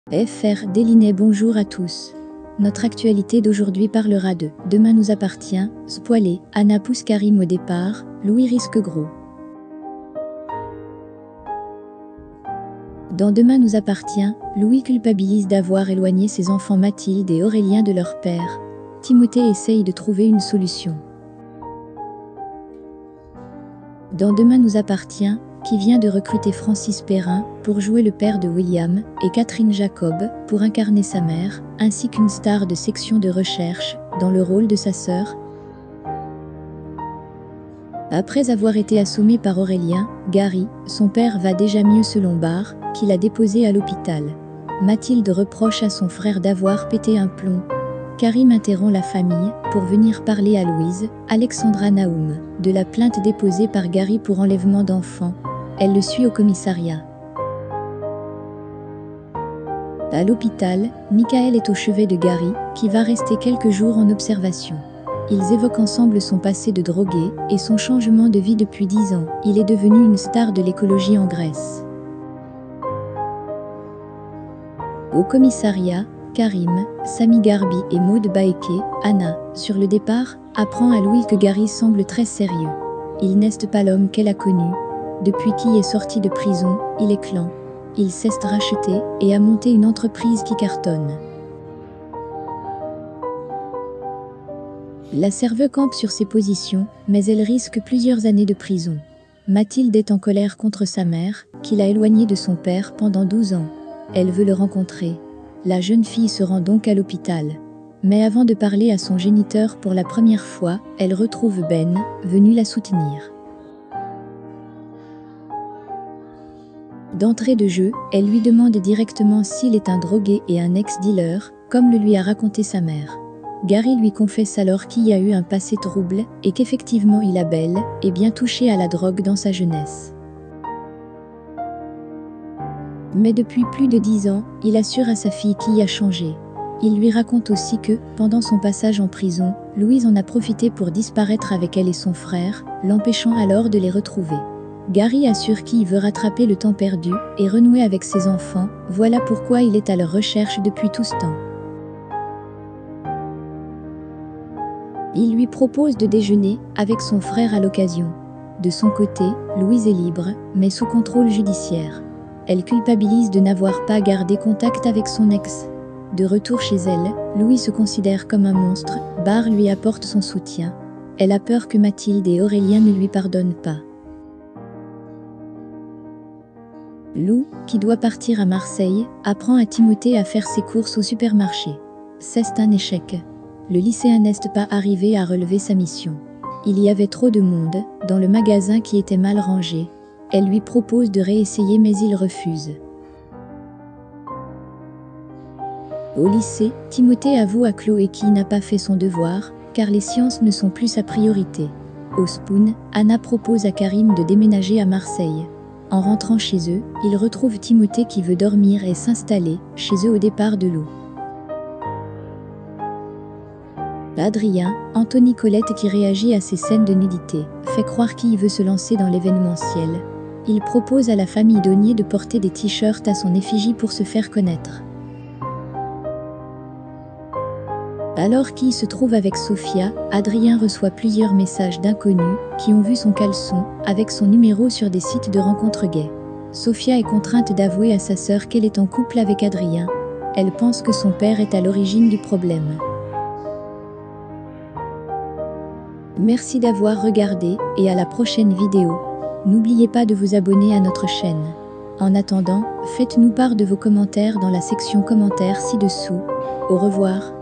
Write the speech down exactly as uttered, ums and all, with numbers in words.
F R Délinet. Bonjour à tous. Notre actualité d'aujourd'hui parlera de « Demain nous appartient », spoilé, Anna pousse Karim au départ, Louis risque gros. Dans Demain nous appartient, Louis culpabilise d'avoir éloigné ses enfants Mathilde et Aurélien de leur père. Timothée essaye de trouver une solution. Dans Demain nous appartient, qui vient de recruter Francis Perrin pour jouer le père de William et Catherine Jacob pour incarner sa mère, ainsi qu'une star de section de recherche dans le rôle de sa sœur. Après avoir été assommé par Aurélien, Gary, son père va déjà mieux selon Barr, qui l'a déposé à l'hôpital. Mathilde reproche à son frère d'avoir pété un plomb. Karim interrompt la famille pour venir parler à Louise, Alexandra Naoum, de la plainte déposée par Gary pour enlèvement d'enfants. Elle le suit au commissariat. À l'hôpital, Michael est au chevet de Gary, qui va rester quelques jours en observation. Ils évoquent ensemble son passé de drogué et son changement de vie depuis dix ans. Il est devenu une star de l'écologie en Grèce. Au commissariat, Karim, Sami Garbi et Maud Baeke, Anna, sur le départ, apprend à Louis que Gary semble très sérieux. Il n'est pas l'homme qu'elle a connu. Depuis qu'il est sorti de prison, il est clan. Il s'est racheté et a monté une entreprise qui cartonne. La serveuse campe sur ses positions, mais elle risque plusieurs années de prison. Mathilde est en colère contre sa mère, qui l'a éloignée de son père pendant douze ans. Elle veut le rencontrer. La jeune fille se rend donc à l'hôpital. Mais avant de parler à son géniteur pour la première fois, elle retrouve Ben, venu la soutenir. D'entrée de jeu, elle lui demande directement s'il est un drogué et un ex-dealer, comme le lui a raconté sa mère. Gary lui confesse alors qu'il y a eu un passé trouble et qu'effectivement il a bel et bien touché à la drogue dans sa jeunesse. Mais depuis plus de dix ans, il assure à sa fille qu'il a changé. Il lui raconte aussi que, pendant son passage en prison, Louise en a profité pour disparaître avec elle et son frère, l'empêchant alors de les retrouver. Gary assure qu'il veut rattraper le temps perdu et renouer avec ses enfants, voilà pourquoi il est à leur recherche depuis tout ce temps. Il lui propose de déjeuner avec son frère à l'occasion. De son côté, Louise est libre, mais sous contrôle judiciaire. Elle culpabilise de n'avoir pas gardé contact avec son ex. De retour chez elle, Louise se considère comme un monstre, Barr lui apporte son soutien. Elle a peur que Mathilde et Aurélien ne lui pardonnent pas. Lou, qui doit partir à Marseille, apprend à Timothée à faire ses courses au supermarché. C'est un échec. Le lycéen n'est pas arrivé à relever sa mission. Il y avait trop de monde dans le magasin qui était mal rangé. Elle lui propose de réessayer mais il refuse. Au lycée, Timothée avoue à Chloé qu'il n'a pas fait son devoir, car les sciences ne sont plus sa priorité. Au Spoon, Anna propose à Karim de déménager à Marseille. En rentrant chez eux, ils retrouvent Timothée qui veut dormir et s'installer chez eux au départ de l'eau. Adrien, Anthony Colette qui réagit à ces scènes de nudité, fait croire qu'il veut se lancer dans l'événementiel. Il propose à la famille Donier de porter des t-shirts à son effigie pour se faire connaître. Alors qu'il se trouve avec Sophia, Adrien reçoit plusieurs messages d'inconnus qui ont vu son caleçon avec son numéro sur des sites de rencontres gays. Sophia est contrainte d'avouer à sa sœur qu'elle est en couple avec Adrien. Elle pense que son père est à l'origine du problème. Merci d'avoir regardé et à la prochaine vidéo. N'oubliez pas de vous abonner à notre chaîne. En attendant, faites-nous part de vos commentaires dans la section commentaires ci-dessous. Au revoir.